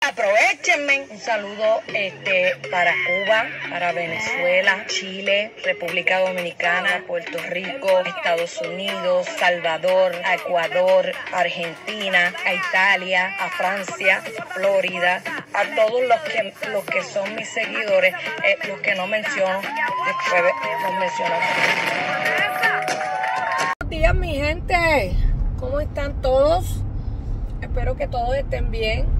Aprovechenme. Un saludo para Cuba, para Venezuela, Chile, República Dominicana, Puerto Rico, Estados Unidos, Salvador, a Ecuador, Argentina, a Italia, a Francia, Florida, a todos los que son mis seguidores, los que no menciono, después los menciono. Buenos días, mi gente. ¿Cómo están todos? Espero que todos estén bien.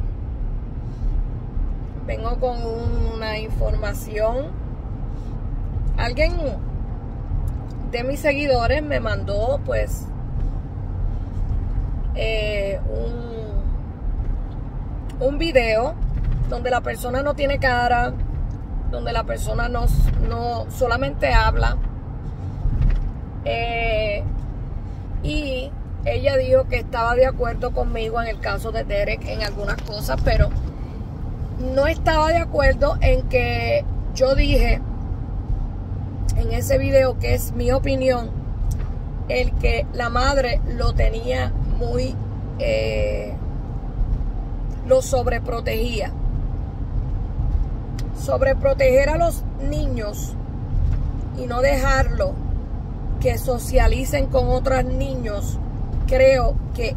Vengo con una información. Alguien de mis seguidores me mandó pues un video donde la persona no tiene cara, donde la persona no solamente habla, y ella dijo que estaba de acuerdo conmigo en el caso de Derek en algunas cosas, pero no estaba de acuerdo en que yo dije en ese video, que es mi opinión, el que la madre lo tenía muy, lo sobreprotegía. Sobreproteger a los niños y no dejarlo que socialicen con otros niños, creo que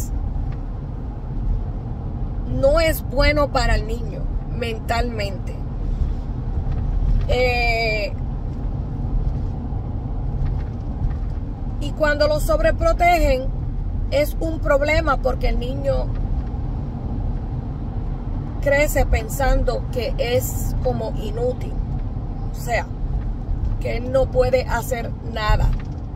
no es bueno para el niño mentalmente. Y cuando lo sobreprotegen es un problema, porque el niño crece pensando que es como inútil, o sea, que él no puede hacer nada.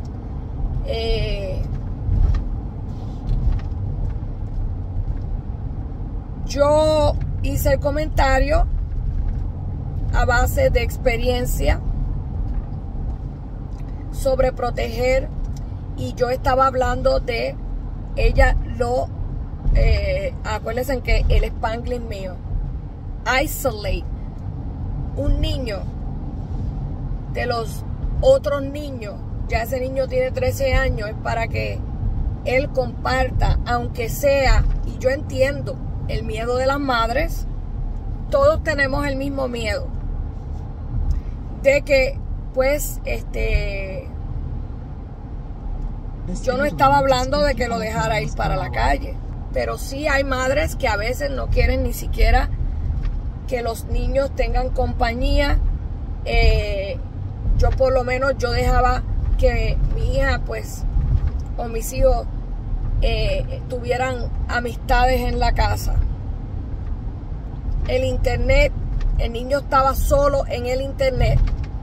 Yo hice el comentario a base de experiencia sobre proteger, y yo estaba hablando de ella acuérdense que el Spanglish mío, isolate un niño de los otros niños. Ya ese niño tiene 13 años, es para que él comparta, aunque sea, y yo entiendo el miedo de las madres, todos tenemos el mismo miedo de que pues yo no estaba hablando de que lo dejara ir para la calle, pero sí hay madres que a veces no quieren ni siquiera que los niños tengan compañía. Yo por lo menos yo dejaba que mi hija pues o mis hijos tuvieran amistades en la casa. El internet, el niño estaba solo en el internet,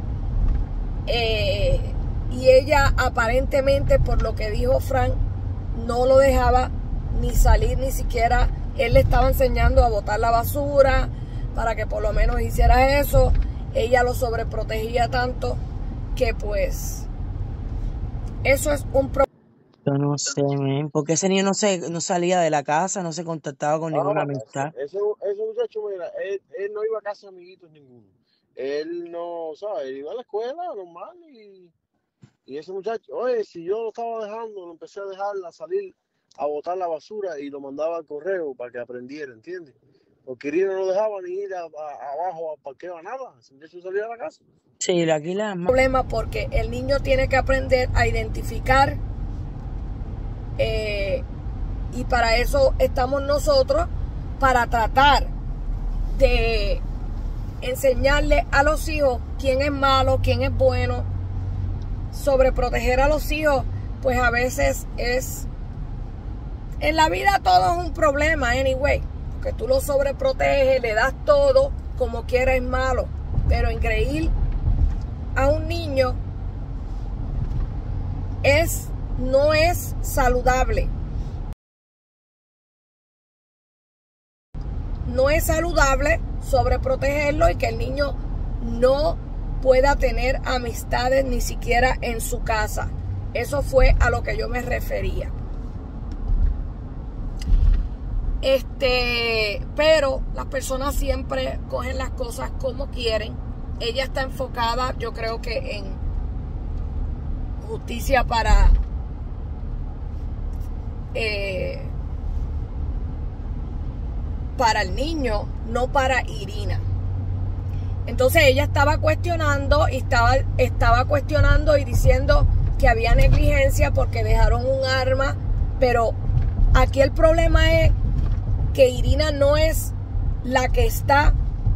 y ella aparentemente, por lo que dijo Frank, no lo dejaba ni salir, ni siquiera él le estaba enseñando a botar la basura para que por lo menos hiciera eso. Ella lo sobreprotegía tanto que pues eso es un problema. Yo no sé, porque ese niño no salía de la casa, no se contactaba con ninguna amistad. Ese muchacho, mira, él no iba a casa de amiguitos ninguno. Él no, ¿sabes? Él iba a la escuela normal, y ese muchacho, oye, si yo lo estaba dejando, lo empecé a dejarla salir a botar la basura y lo mandaba al correo para que aprendiera, ¿entiendes? Porque Irina no lo dejaba ni ir abajo al parqueo a nada. Ese muchacho salía de la casa. Sí, aquí la problema, porque el niño tiene que aprender a identificar, y para eso estamos nosotros, para tratar de enseñarle a los hijos quién es malo, quién es bueno. Sobreproteger a los hijos pues a veces es, en la vida todo es un problema anyway, porque tú lo sobreproteges, le das todo, como quiera es malo, pero engreír a un niño no es saludable. No es saludable sobreprotegerlo y que el niño no pueda tener amistades ni siquiera en su casa. Eso fue a lo que yo me refería. Pero las personas siempre cogen las cosas como quieren. Ella está enfocada, yo creo que en justicia para para el niño, no para Irina. Entonces ella estaba cuestionando y estaba cuestionando y diciendo que había negligencia porque dejaron un arma, pero aquí el problema es que Irina no es la que está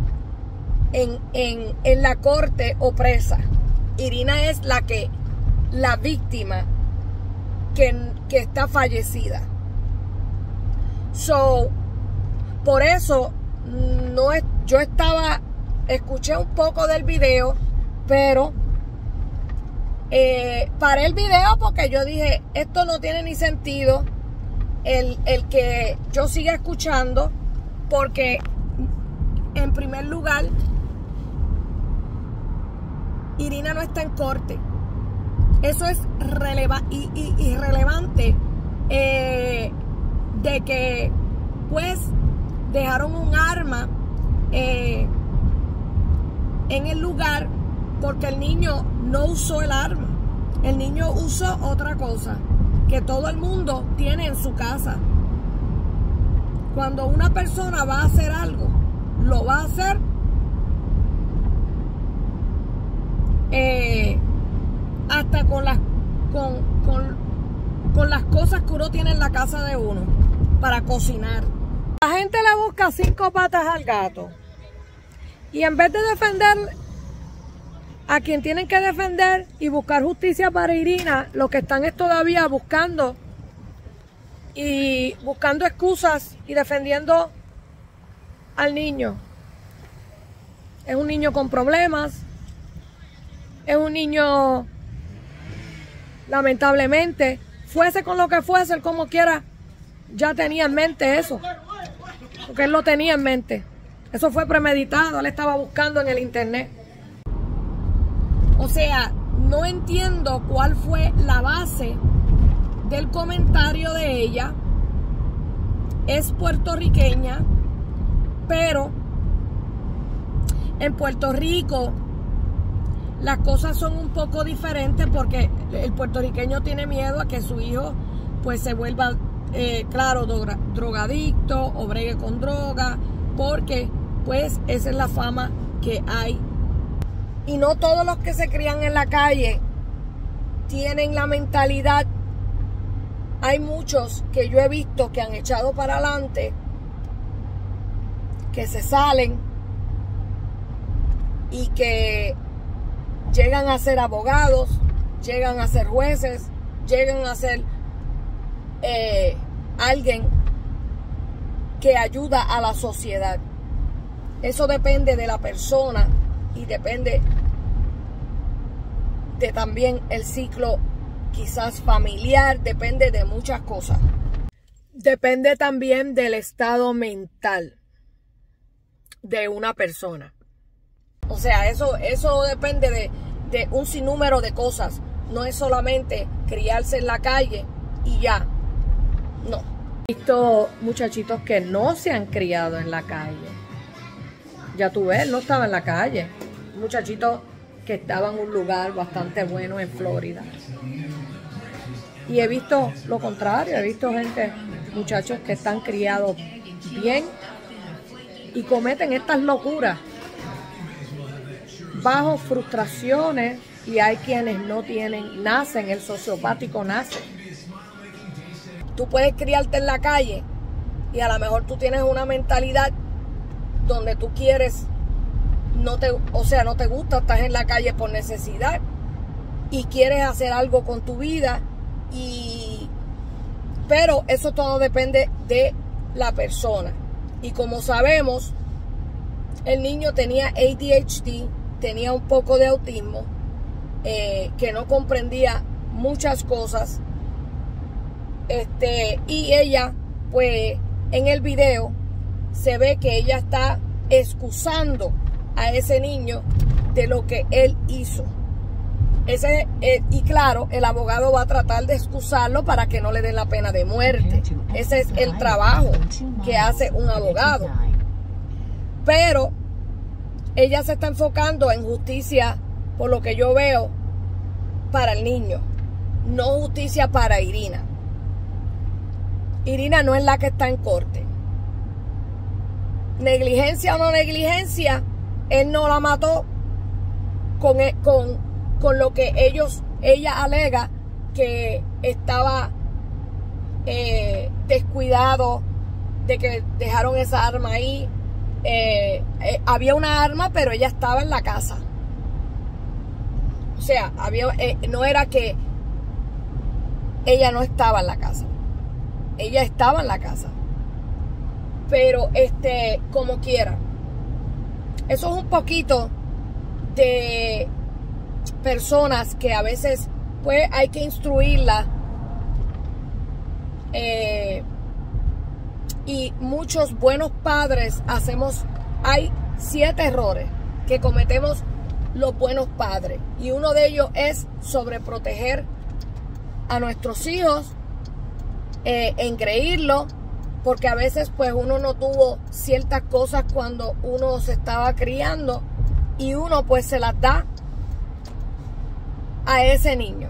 en la corte o presa. Irina es la víctima que está fallecida. So, por eso yo escuché un poco del video, pero paré el video porque yo dije, esto no tiene ni sentido el que yo siga escuchando, porque en primer lugar Irina no está en corte. Eso es irrelevante, de que pues dejaron un arma en el lugar porque el niño no usó el arma. El niño usó otra cosa que todo el mundo tiene en su casa. Cuando una persona va a hacer algo, lo va a hacer hasta con las cosas que uno tiene en la casa de uno para cocinar. La gente le busca 5 patas al gato, y en vez de defender a quien tienen que defender y buscar justicia para Irina, lo que están es todavía buscando excusas y defendiendo al niño. Es un niño con problemas, es un niño, lamentablemente, fuese con lo que fuese, él como quiera, ya tenía en mente eso, porque él lo tenía en mente. Eso fue premeditado, él estaba buscando en el internet. O sea, no entiendo cuál fue la base del comentario de ella. Es puertorriqueña, pero en Puerto Rico las cosas son un poco diferentes, porque el puertorriqueño tiene miedo a que su hijo pues se vuelva, claro, drogadicto o bregue con droga, porque pues esa es la fama que hay. Y no todos los que se crían en la calle tienen la mentalidad. Hay muchos que yo he visto que han echado para adelante, que se salen y que llegan a ser abogados, llegan a ser jueces, llegan a ser alguien que ayuda a la sociedad. Eso depende de la persona y depende de también el ciclo quizás familiar, depende de muchas cosas. Depende también del estado mental de una persona. O sea, eso depende de un sinnúmero de cosas. No es solamente criarse en la calle y ya. No. He visto muchachitos que no se han criado en la calle. Ya tú ves, no estaba en la calle. Un muchachito que estaba en un lugar bastante bueno en Florida. Y he visto lo contrario. He visto muchachos que están criados bien y cometen estas locuras bajo frustraciones, y hay quienes no nacen, el sociopático nace. Tú puedes criarte en la calle y a lo mejor tú tienes una mentalidad donde tú quieres, no te gusta, estás en la calle por necesidad y quieres hacer algo con tu vida, pero eso todo depende de la persona. Y como sabemos, el niño tenía ADHD, tenía un poco de autismo, que no comprendía muchas cosas, y ella, pues en el video se ve que ella está excusando a ese niño de lo que él hizo. Y claro, el abogado va a tratar de excusarlo para que no le den la pena de muerte. Ese es el trabajo que hace un abogado. Pero ella se está enfocando en justicia, por lo que yo veo, para el niño, no justicia para Irina. Irina no es la que está en corte. negligencia o no negligencia, él no la mató con lo que ella alega que estaba descuidado, de que dejaron esa arma ahí. Había una arma, pero ella estaba en la casa. O sea, no era que ella no estaba en la casa. Ella estaba en la casa. Pero como quiera. Eso es un poquito de personas que a veces pues hay que instruirlas. Y muchos buenos padres hay 7 errores que cometemos los buenos padres. Y uno de ellos es sobreproteger a nuestros hijos, engreírlos, porque a veces pues uno no tuvo ciertas cosas cuando uno se estaba criando y uno pues se las da a ese niño.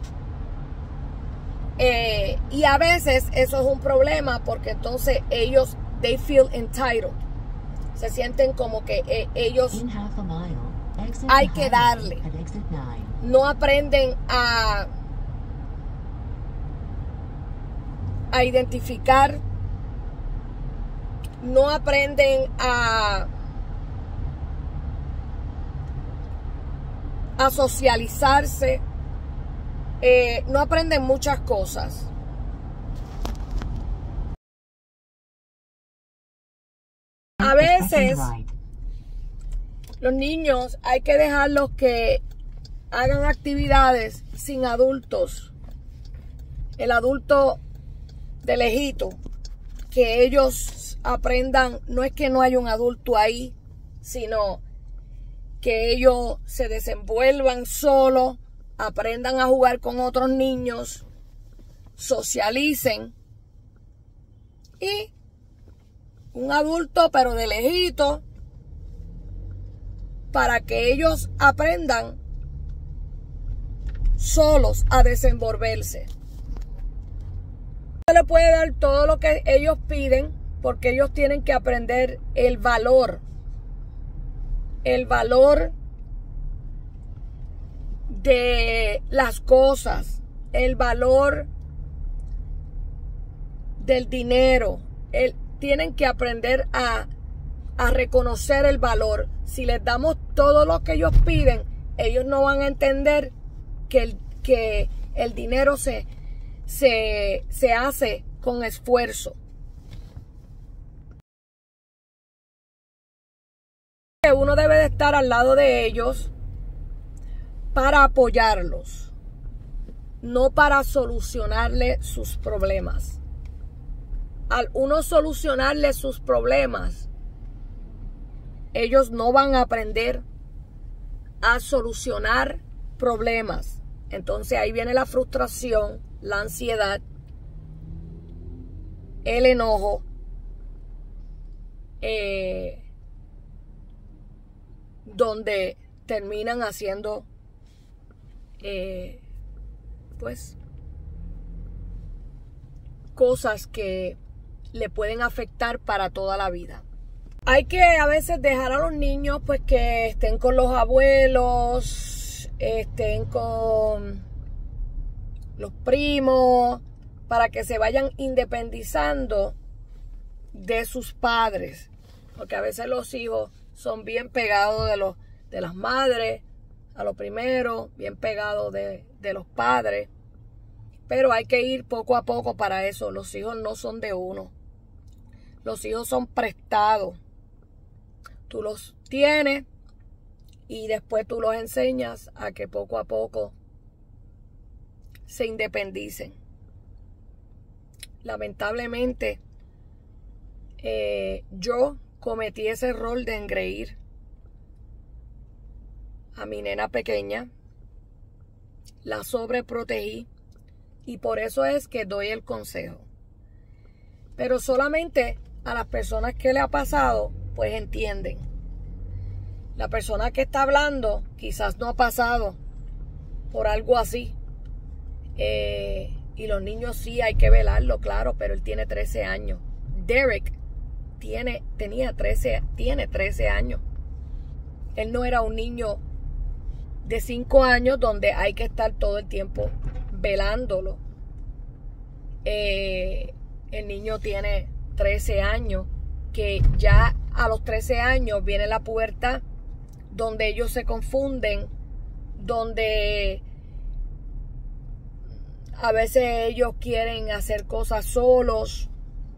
Y a veces eso es un problema porque entonces ellos, they feel entitled. Se sienten como que ellos hay que darle. No aprenden a identificar, no aprenden a socializarse, no aprenden muchas cosas. A veces los niños hay que dejarlos que hagan actividades sin adultos. El adulto de lejito, que ellos aprendan, no es que no haya un adulto ahí, sino que ellos se desenvuelvan solos, aprendan a jugar con otros niños, socialicen, y un adulto pero de lejito, para que ellos aprendan solos a desenvolverse. Se le puede dar todo lo que ellos piden, porque ellos tienen que aprender el valor de las cosas, el valor del dinero. Tienen que aprender a reconocer el valor. Si les damos todo lo que ellos piden, ellos no van a entender que el dinero se hace con esfuerzo. Uno debe de estar al lado de ellos para apoyarlos, no para solucionarle sus problemas. Al uno solucionarle sus problemas, ellos no van a aprender a solucionar problemas. Entonces ahí viene la frustración, la ansiedad, el enojo, donde terminan haciendo pues cosas que le pueden afectar para toda la vida. Hay que a veces dejar a los niños pues que estén con los abuelos, estén con los primos, para que se vayan independizando de sus padres, porque a veces los hijos son bien pegados de las madres, a lo primero, bien pegados de los padres, pero hay que ir poco a poco para eso. Los hijos no son de uno, los hijos son prestados. Tú los tienes y después tú los enseñas a que poco a poco se independicen. Lamentablemente, yo cometí ese error de engreír a mi nena pequeña, la sobreprotegí, y por eso es que doy el consejo. Pero solamente a las personas que le ha pasado, pues entienden. La persona que está hablando quizás no ha pasado por algo así. Y los niños sí hay que velarlo, claro, pero él tiene 13 años. Derek tiene 13 años. Él no era un niño de 5 años donde hay que estar todo el tiempo velándolo. El niño tiene 13 años, que ya a los 13 años viene la pubertad, donde ellos se confunden, donde a veces ellos quieren hacer cosas solos,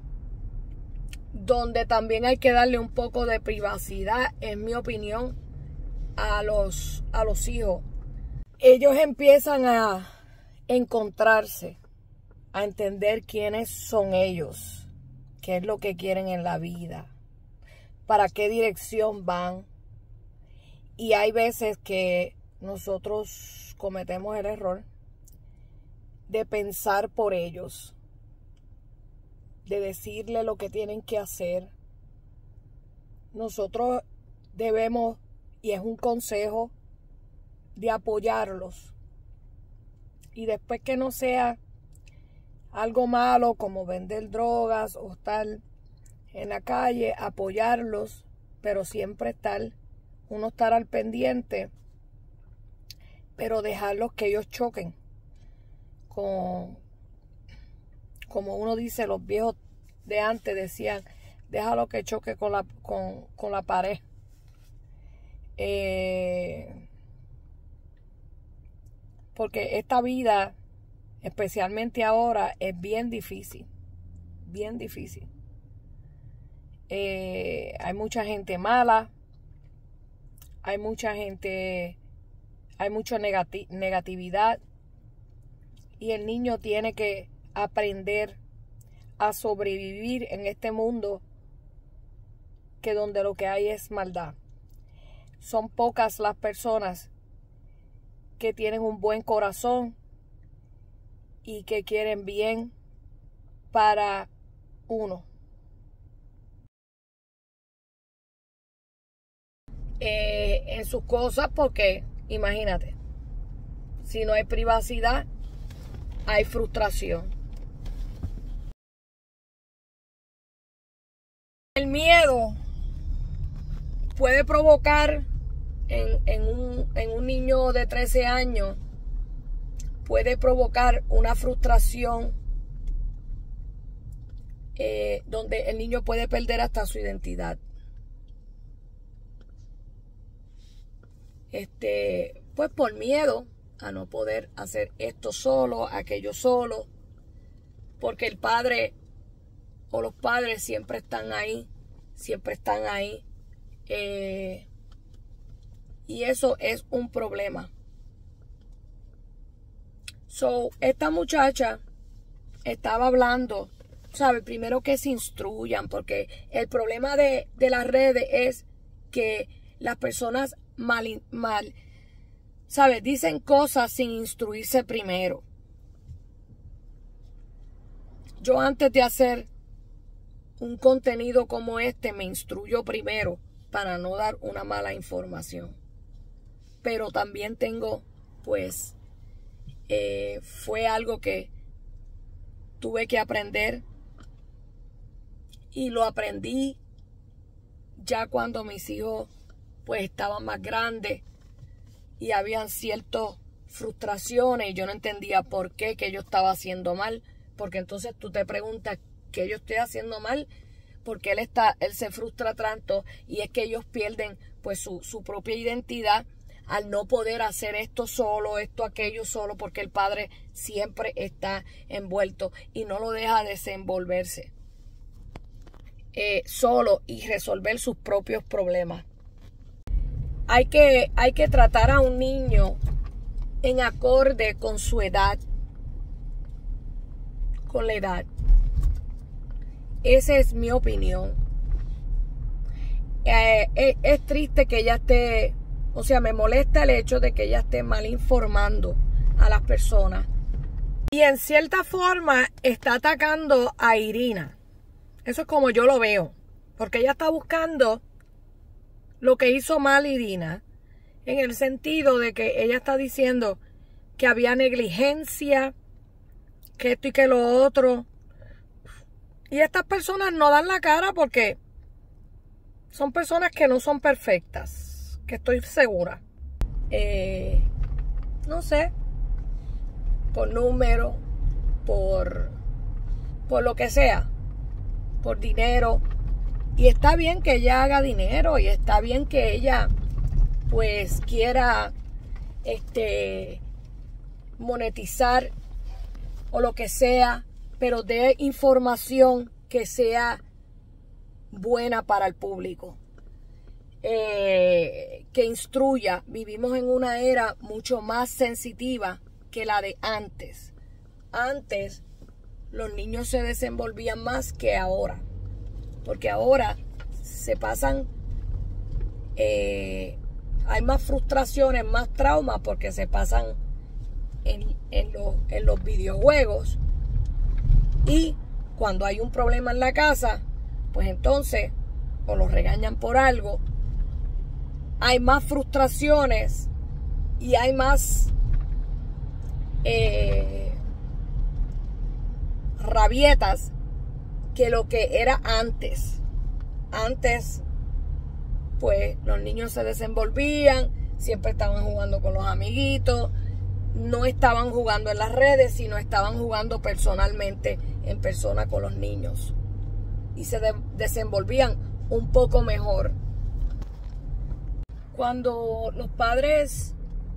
donde también hay que darle un poco de privacidad, en mi opinión, a los hijos. Ellos empiezan a encontrarse, a entender quiénes son ellos, qué es lo que quieren en la vida, para qué dirección van. Y hay veces que nosotros cometemos el error de pensar por ellos, de decirle lo que tienen que hacer. Nosotros debemos, y es un consejo, de apoyarlos. Y después que no sea algo malo como vender drogas o estar en la calle, apoyarlos, pero siempre estar al pendiente, pero dejarlos que ellos choquen como uno dice, los viejos de antes decían, déjalo que choque con la pared. Porque esta vida, especialmente ahora, es bien difícil. Bien difícil. Hay mucha gente mala. Hay mucha negatividad. Y el niño tiene que aprender a sobrevivir en este mundo que donde lo que hay es maldad. Son pocas las personas que tienen un buen corazón y que quieren bien para uno. En sus cosas, porque imagínate, si no hay privacidad, hay frustración. El miedo puede provocar en un niño de 13 años, puede provocar una frustración donde el niño puede perder hasta su identidad. Pues por miedo a no poder hacer esto solo, aquello solo, porque el padre o los padres siempre están ahí. Y eso es un problema. Esta muchacha estaba hablando, ¿sabe? Primero que se instruyan, porque el problema de las redes es que las personas ¿sabe? Dicen cosas sin instruirse primero. Yo antes de hacer un contenido como este me instruyo primero para no dar una mala información. Pero también tengo, pues, fue algo que tuve que aprender y lo aprendí ya cuando mis hijos pues estaban más grandes y habían ciertas frustraciones y yo no entendía por qué que yo estaba haciendo mal, porque entonces tú te preguntas qué yo estoy haciendo mal, porque él se frustra tanto, y es que ellos pierden pues su propia identidad al no poder hacer esto solo, esto, aquello solo, porque el padre siempre está envuelto y no lo deja desenvolverse solo y resolver sus propios problemas. Hay que tratar a un niño en acorde con su edad, con la edad. Esa es mi opinión. Es triste que ella esté, o sea, me molesta el hecho de que ella esté mal informando a las personas. Y en cierta forma está atacando a Irina. Eso es como yo lo veo. Porque ella está buscando lo que hizo mal Irina, en el sentido de que ella está diciendo que había negligencia, que esto y que lo otro. Y estas personas no dan la cara porque son personas que no son perfectas, que estoy segura. No sé, por número, por lo que sea, por dinero. Y está bien que ella haga dinero y está bien que ella pues quiera monetizar o lo que sea, pero dé información que sea buena para el público, que instruya. Vivimos en una era mucho más sensitiva que la de antes. Antes los niños se desenvolvían más que ahora, porque ahora se pasan, hay más frustraciones, más traumas, porque se pasan en los videojuegos. Y cuando hay un problema en la casa, pues entonces o los regañan por algo, hay más frustraciones y hay más rabietas que lo que era antes. Antes, pues los niños se desenvolvían, siempre estaban jugando con los amiguitos, no estaban jugando en las redes, sino estaban jugando personalmente, en persona con los niños, y se desenvolvían un poco mejor. Cuando los padres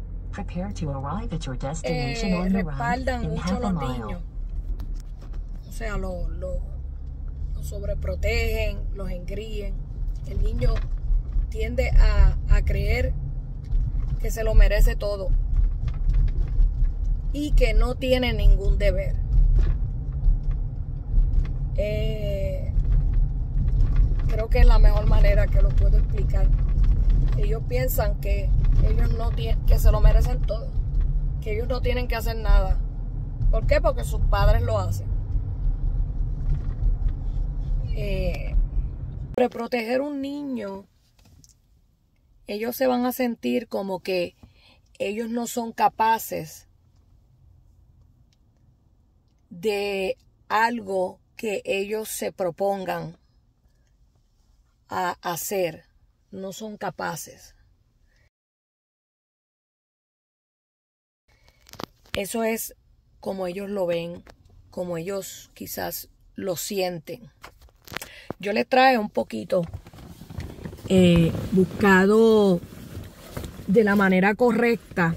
respaldan mucho a los niños, o sea, los sobreprotegen, los engríen, el niño tiende a creer que se lo merece todo y que no tiene ningún deber. Creo que es la mejor manera que lo puedo explicar. Ellos piensan que ellos no tienen, que se lo merecen todo, que ellos no tienen que hacer nada. ¿Por qué? Porque sus padres lo hacen. Para proteger un niño, ellos se van a sentir como que ellos no son capaces de algo que ellos se propongan a hacer. No son capaces. Eso es como ellos lo ven, como ellos quizás lo sienten. Yo les traje un poquito buscado de la manera correcta,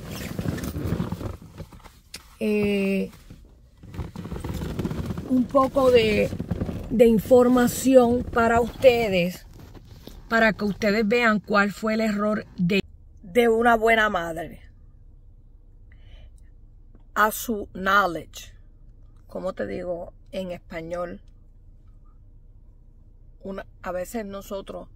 un poco de información para ustedes, para que ustedes vean cuál fue el error de una buena madre. A su knowledge, ¿cómo te digo en español? A veces nosotros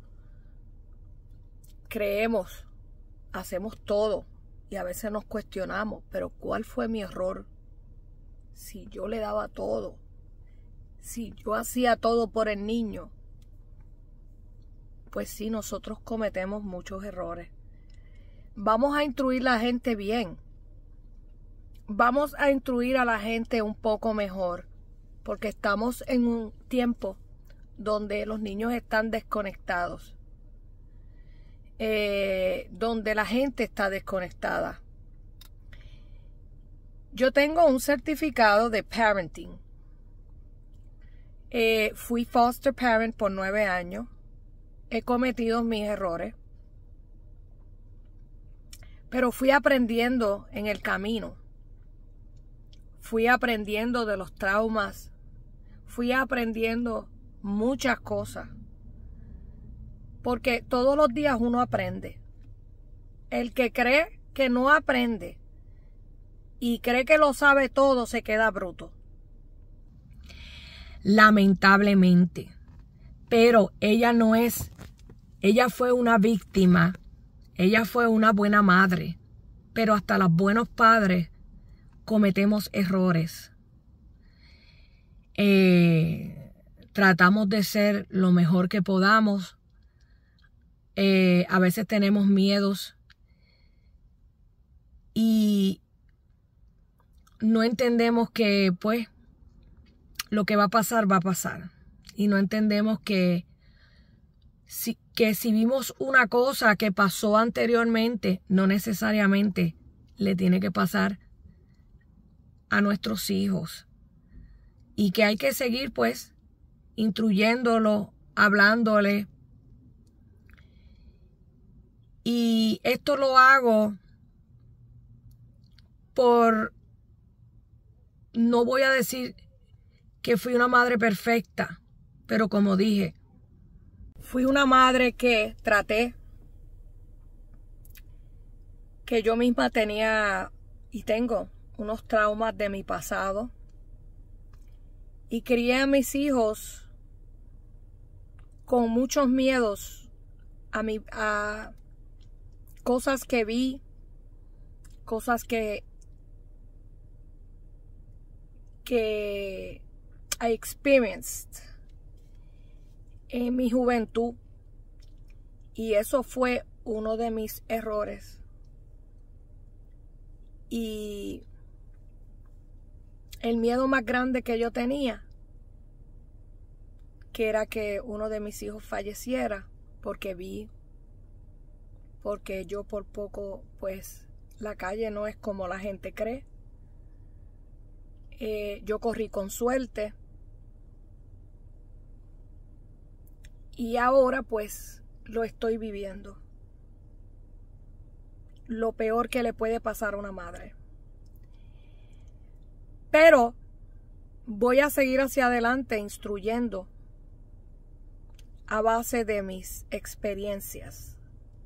creemos, hacemos todo y a veces nos cuestionamos, pero ¿cuál fue mi error? Si yo le daba todo, si yo hacía todo por el niño, pues sí, nosotros cometemos muchos errores. Vamos a instruir a la gente bien. Vamos a instruir a la gente un poco mejor, porque estamos en un tiempo donde los niños están desconectados, donde la gente está desconectada. Yo tengo un certificado de parenting. Fui foster parent por 9 años. He cometido mis errores, pero fui aprendiendo en el camino. Fui aprendiendo de los traumas. Fui aprendiendo muchas cosas. Porque todos los días uno aprende. El que cree que no aprende y cree que lo sabe todo se queda bruto. Lamentablemente. Pero ella no es, ella fue una víctima. Ella fue una buena madre. Pero hasta los buenos padres cometemos errores. Tratamos de ser lo mejor que podamos. A veces tenemos miedos. Y no entendemos que, pues, lo que va a pasar, va a pasar. Y no entendemos que que si vimos una cosa que pasó anteriormente, no necesariamente le tiene que pasar a nuestros hijos. Y que hay que seguir pues instruyéndolo, hablándole. Y esto lo hago no voy a decir que fui una madre perfecta, pero como dije, fui una madre que traté, que yo misma tenía y tengo unos traumas de mi pasado, y crié a mis hijos con muchos miedos a cosas que vi, cosas que I experienced en mi juventud, y eso fue uno de mis errores. Y el miedo más grande que yo tenía, que era que uno de mis hijos falleciera, porque yo por poco, pues la calle no es como la gente cree. Yo corrí con suerte. Y ahora pues lo estoy viviendo. Lo peor que le puede pasar a una madre. Pero voy a seguir hacia adelante instruyendo a base de mis experiencias.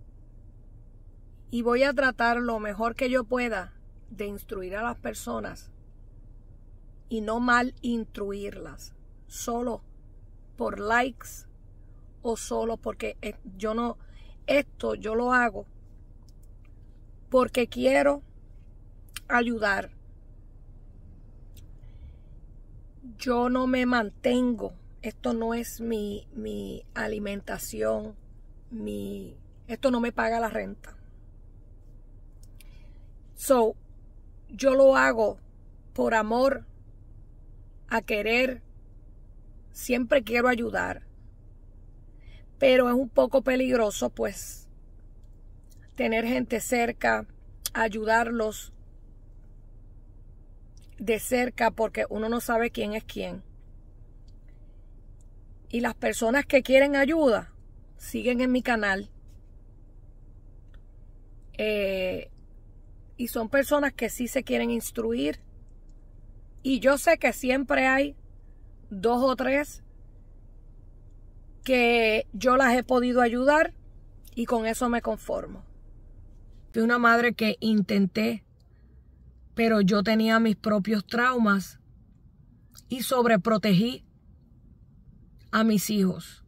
Y voy a tratar lo mejor que yo pueda de instruir a las personas y no mal instruirlas, solo por likes o solo porque yo lo hago porque quiero ayudar. Yo no me mantengo, esto no es mi alimentación, esto no me paga la renta. So, yo lo hago por amor a querer, siempre quiero ayudar, pero es un poco peligroso pues tener gente cerca, ayudarlos de cerca, porque uno no sabe quién es quién. Y las personas que quieren ayuda siguen en mi canal, y son personas que sí se quieren instruir. Y yo sé que siempre hay 2 o 3 que yo las he podido ayudar, y con eso me conformo. Fui una madre que intenté, pero yo tenía mis propios traumas y sobreprotegí a mis hijos.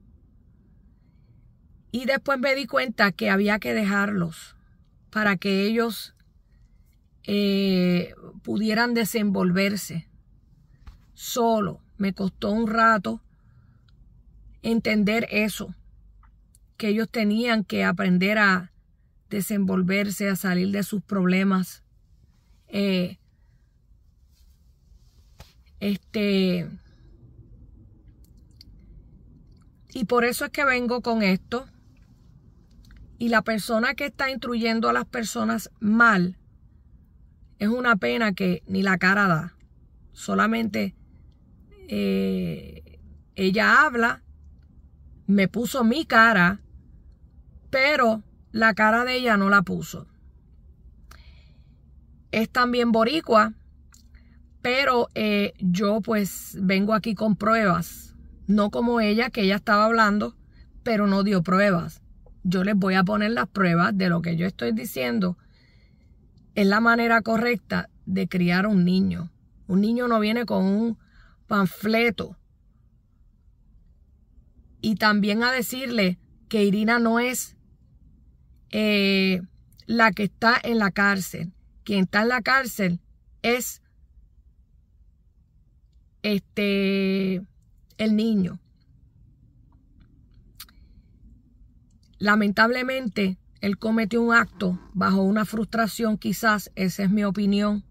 Y después me di cuenta que había que dejarlos para que ellos pudieran desenvolverse solo. Me costó un rato entender eso, que ellos tenían que aprender a desenvolverse, a salir de sus problemas. Y por eso es que vengo con esto. Y la persona que está instruyendo a las personas mal, es una pena que ni la cara da. Solamente ella habla, me puso mi cara, pero la cara de ella no la puso. Es también boricua, pero yo pues vengo aquí con pruebas. No como ella, que ella estaba hablando, pero no dio pruebas. Yo les voy a poner las pruebas de lo que yo estoy diciendo. Es la manera correcta de criar a un niño. Un niño no viene con un panfleto. Y también a decirle que Irina no es la que está en la cárcel. Quien está en la cárcel es el niño. Lamentablemente, él cometió un acto bajo una frustración, quizás, esa es mi opinión.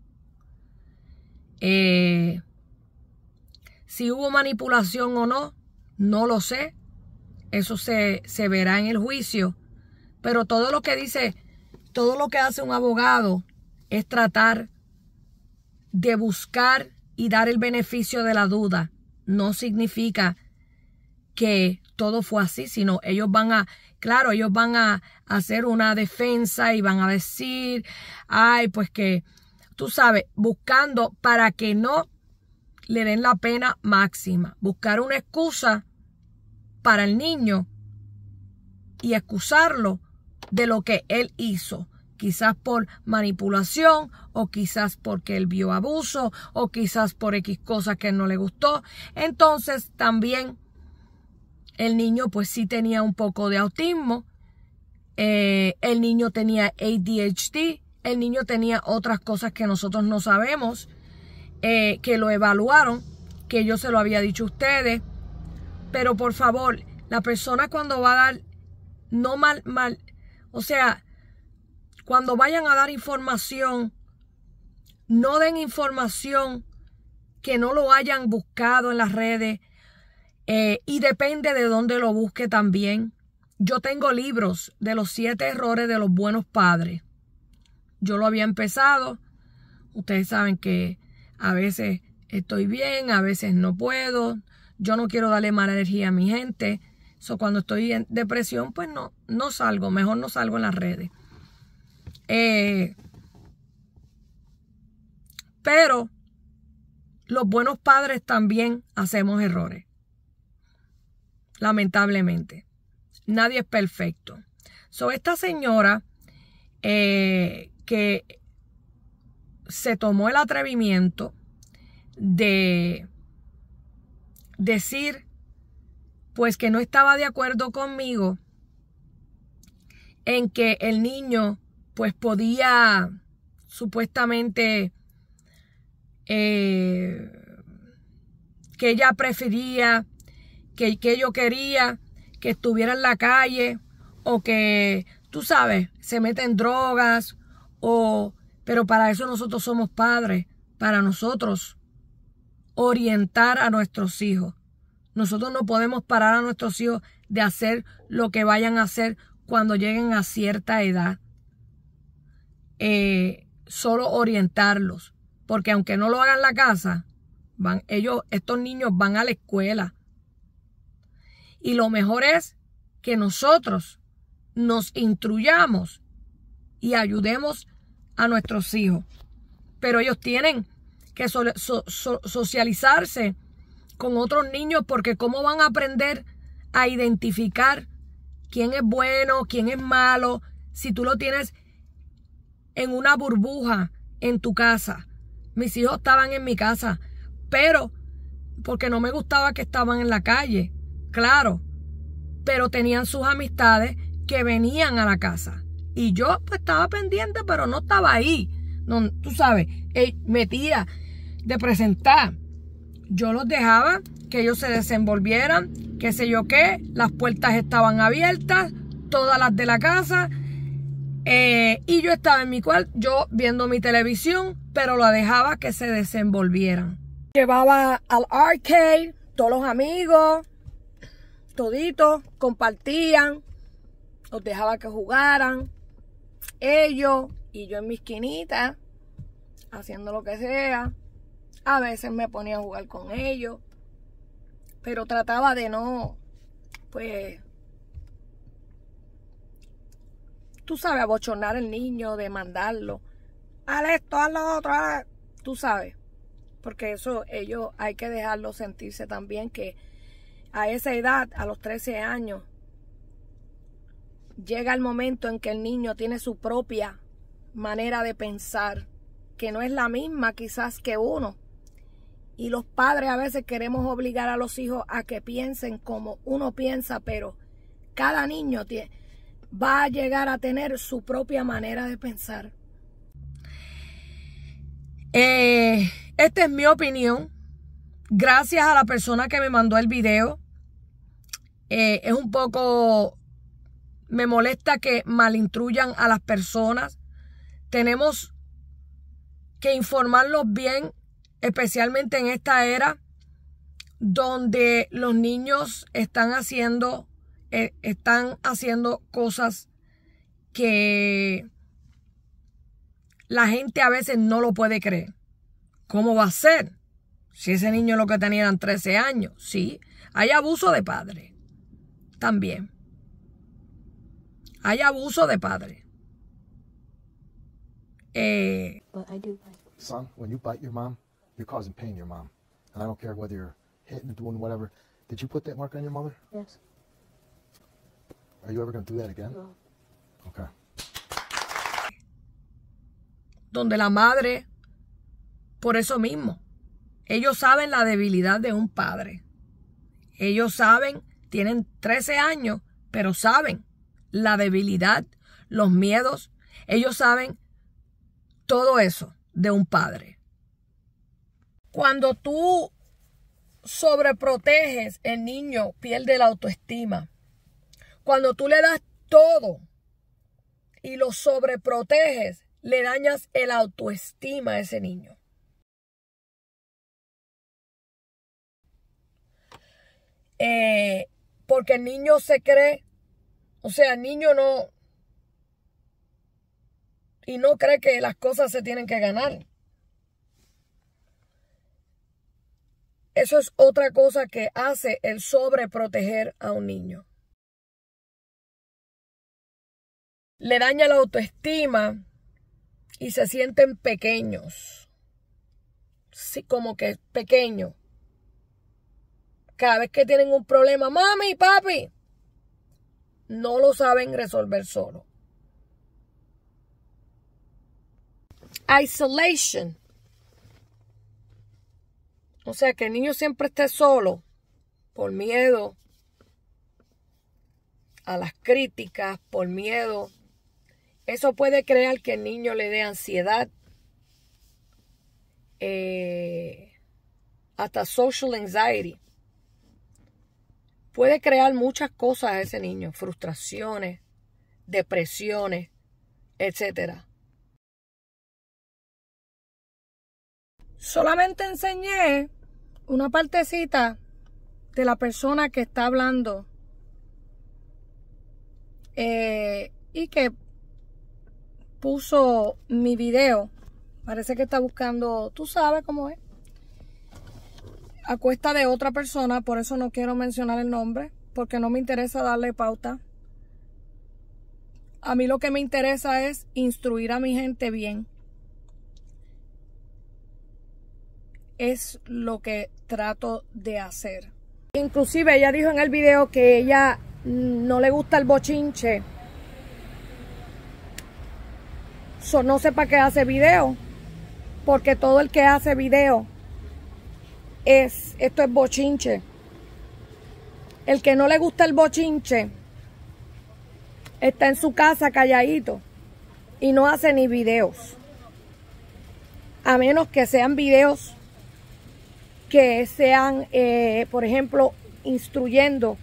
Si hubo manipulación o no, no lo sé. eso se verá en el juicio. Pero todo lo que dice, todo lo que hace un abogado es tratar de buscar y dar el beneficio de la duda. No significa que todo fue así, sino ellos van a hacer una defensa y van a decir, ay, pues que, tú sabes, buscando para que no le den la pena máxima, buscar una excusa para el niño y excusarlo de lo que él hizo, quizás por manipulación o quizás porque él vio abuso o quizás por X cosas que no le gustó. Entonces también el niño pues sí tenía un poco de autismo, el niño tenía ADHD, el niño tenía otras cosas que nosotros no sabemos, que lo evaluaron, que yo se lo había dicho a ustedes. Pero por favor, la persona cuando va a dar, no o sea, cuando vayan a dar información, no den información que no lo hayan buscado en las redes, y depende de dónde lo busque también. Yo tengo libros de los 7 errores de los buenos padres. Yo lo había empezado. Ustedes saben que a veces estoy bien, a veces no puedo. Yo no quiero darle mala energía a mi gente. Cuando estoy en depresión, pues no salgo. Mejor no salgo en las redes. Pero los buenos padres también hacemos errores. Lamentablemente. Nadie es perfecto. Esta señora que se tomó el atrevimiento de decir pues que no estaba de acuerdo conmigo en que el niño pues podía supuestamente que ella prefería, que yo quería que estuviera en la calle o que, tú sabes, se mete en drogas pero para eso nosotros somos padres, para nosotros orientar a nuestros hijos. Nosotros no podemos parar a nuestros hijos de hacer lo que vayan a hacer cuando lleguen a cierta edad. Solo orientarlos, porque aunque no lo hagan en la casa, estos niños van a la escuela. Y lo mejor es que nosotros nos instruyamos y ayudemos a nuestros hijos. Pero ellos tienen que socializarse con otros niños, porque ¿cómo van a aprender a identificar quién es bueno, quién es malo, si tú lo tienes en una burbuja en tu casa? Mis hijos estaban en mi casa, pero porque no me gustaba que estaban en la calle, claro, pero tenían sus amistades que venían a la casa y yo pues estaba pendiente, pero no estaba ahí. No, tú sabes, metía de presentar. Yo los dejaba que ellos se desenvolvieran, qué sé yo qué, las puertas estaban abiertas, todas las de la casa, y yo estaba en mi cuarto, yo viendo mi televisión, pero la dejaba que se desenvolvieran. Llevaba al arcade, todos los amigos, toditos, compartían, los dejaba que jugaran, ellos y yo en mi esquinita, haciendo lo que sea. A veces me ponía a jugar con ellos, pero trataba de no, pues, tú sabes, abochornar al niño, de mandarlo, haz esto, haz lo otro, tú sabes, porque eso ellos hay que dejarlos sentirse también que a esa edad, a los 13 años, llega el momento en que el niño tiene su propia manera de pensar, que no es la misma quizás que uno. Y los padres a veces queremos obligar a los hijos a que piensen como uno piensa, pero cada niño va a llegar a tener su propia manera de pensar. Esta es mi opinión. Gracias a la persona que me mandó el video. Es un poco... Me molesta que malinstruyan a las personas. Tenemos que informarlos bien, especialmente en esta era donde los niños están haciendo están haciendo cosas que la gente a veces no lo puede creer. ¿Cómo va a ser? Si ese niño lo que tenía eran 13 años. Sí, hay abuso de padre. También. Hay abuso de padre. But I do like. Son, when you bite your mom, you're causing pain to your mom. And I don't care whether you're hitting, doing whatever. Did you put that mark on your mother? Yes. Are you ever going to do that again? No. Okay. Donde la madre, por eso mismo, ellos saben la debilidad de un padre. Ellos saben, tienen 13 años, pero saben la debilidad, los miedos. Ellos saben todo eso de un padre. Cuando tú sobreproteges, el niño pierde la autoestima. Cuando tú le das todo y lo sobreproteges, le dañas el autoestima a ese niño. Porque el niño se cree, o sea, el niño no cree que las cosas se tienen que ganar. Eso es otra cosa que hace el sobreproteger a un niño. Le daña la autoestima y se sienten pequeños. Sí, como que pequeños. Cada vez que tienen un problema, mami, papi, no lo saben resolver solo. Isolation. O sea, que el niño siempre esté solo por miedo a las críticas, por miedo. Eso puede crear que el niño le dé ansiedad, hasta social anxiety. Puede crear muchas cosas a ese niño, frustraciones, depresiones, etc. Solamente enseñé una partecita de la persona que está hablando y que puso mi video. Parece que está buscando, tú sabes cómo es, a cuesta de otra persona. Por eso no quiero mencionar el nombre, porque no me interesa darle pauta. A mí lo que me interesa es instruir a mi gente bien. Es lo que trato de hacer. Inclusive ella dijo en el video que ella no le gusta el bochinche. No sé para qué hace video, porque todo el que hace video esto es bochinche. El que no le gusta el bochinche está en su casa calladito y no hace ni videos, a menos que sean videos que sean, por ejemplo, instruyendo,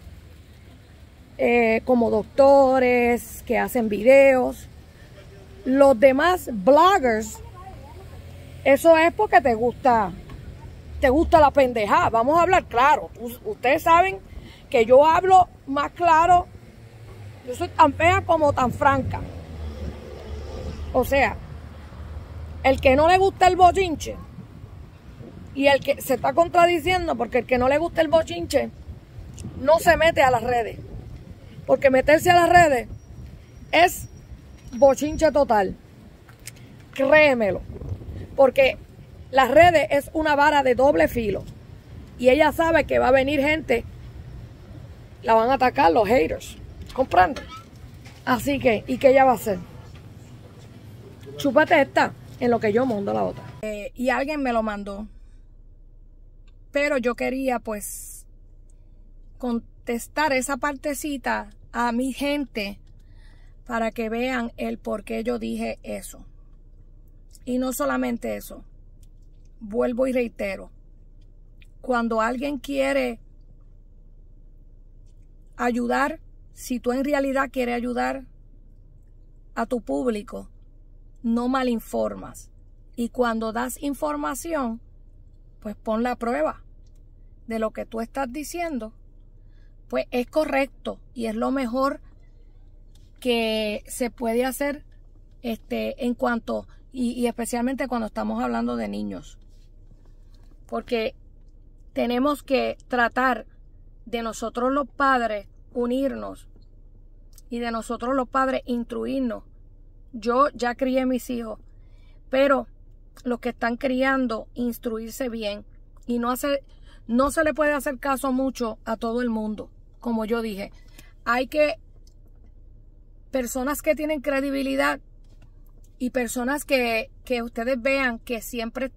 como doctores que hacen videos. Los demás bloggers, eso es porque te gusta la pendejada. Vamos a hablar claro. Ustedes saben que yo hablo más claro. Yo soy tan fea como tan franca. O sea, el que no le gusta el bochinche y el que se está contradiciendo, porque el que no le gusta el bochinche no se mete a las redes. Porque meterse a las redes es bochinche total. Créemelo. Porque las redes es una vara de doble filo. Y ella sabe que va a venir gente, la van a atacar los haters. ¿Comprende? Así que, ¿y qué ella va a hacer? Chúpate esta, en lo que yo mando la otra. Y alguien me lo mandó. Pero yo quería, pues, contestar esa partecita a mi gente para que vean el por qué yo dije eso. Y no solamente eso. Vuelvo y reitero. Cuando alguien quiere ayudar, si tú en realidad quieres ayudar a tu público, no malinformas. Y cuando das información, pues pon la prueba de lo que tú estás diciendo pues es correcto y es lo mejor que se puede hacer en cuanto, y especialmente cuando estamos hablando de niños. Porque tenemos que tratar de nosotros los padres unirnos y de nosotros los padres instruirnos. Yo ya crié mis hijos, pero los que están criando, instruirse bien y no se le puede hacer caso mucho a todo el mundo. Como yo dije, hay que personas que tienen credibilidad y personas que ustedes vean que siempre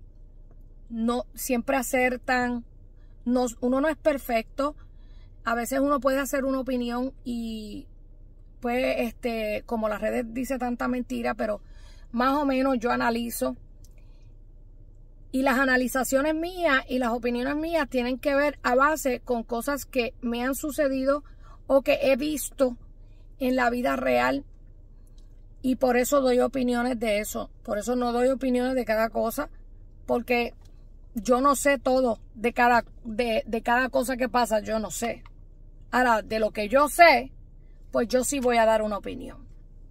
acertan. Uno no es perfecto. A veces uno puede hacer una opinión y pues como las redes dice tanta mentira, pero más o menos yo analizo. Y las analizaciones mías y las opiniones mías tienen que ver a base con cosas que me han sucedido o que he visto en la vida real. Y por eso doy opiniones de eso. Por eso no doy opiniones de cada cosa. Porque yo no sé todo de cada cosa que pasa. Yo no sé. Ahora, de lo que yo sé, pues yo sí voy a dar una opinión.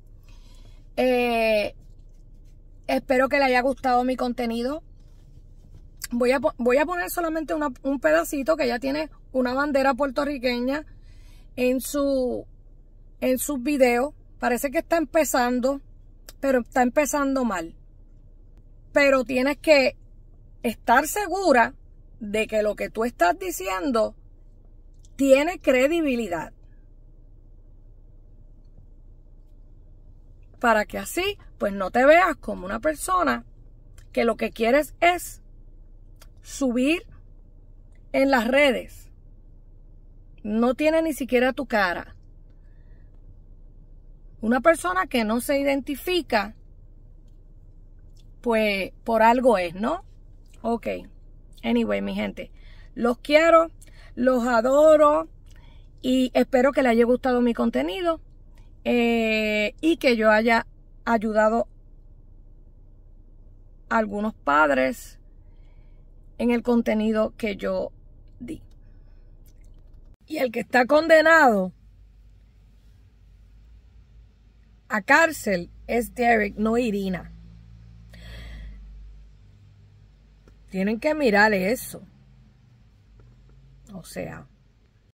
Espero que le haya gustado mi contenido. Voy a poner solamente un pedacito que ya tiene una bandera puertorriqueña en sus videos. Parece que está empezando, pero está empezando mal. Pero tienes que estar segura de que lo que tú estás diciendo tiene credibilidad. Para que así, pues no te veas como una persona que lo que quieres es subir en las redes. No tiene ni siquiera tu cara. Una persona que no se identifica, pues por algo es, ¿no? Ok. Anyway, mi gente, los quiero, los adoro y espero que les haya gustado mi contenido y que yo haya ayudado a algunos padres en el contenido que yo di. Y el que está condenado a cárcel es Derek, no Irina. Tienen que mirar eso. O sea,